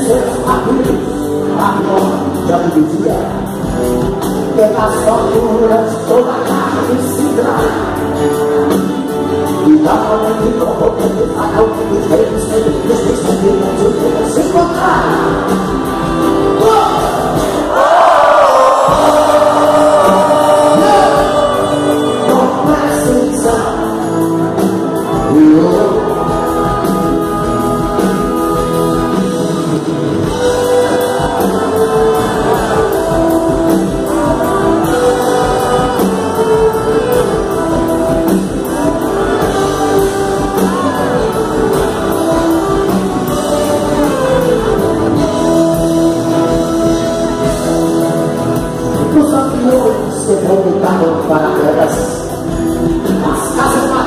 seus amigos, a morte do dia, pelas torturas toda a carne se dá. E novamente com roupa de fatal, os reinos felizes que são vivos, os reinos se encontrar. Que vomitaram para elas, as casas